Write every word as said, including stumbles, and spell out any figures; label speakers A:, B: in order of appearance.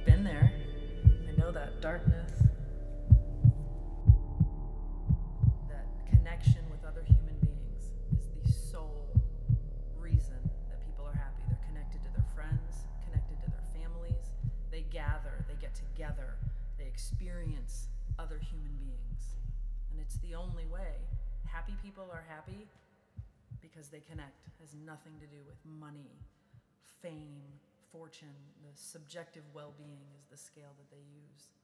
A: been there. I know that darkness, that connection with other human beings is the sole reason that people are happy. They're connected to their friends, connected to their families. They gather, they get together, they experience other human beings. And it's the only way. Happy people are happy because they connect. It has nothing to do with money, fame, fortune. The subjective well-being is the scale that they use.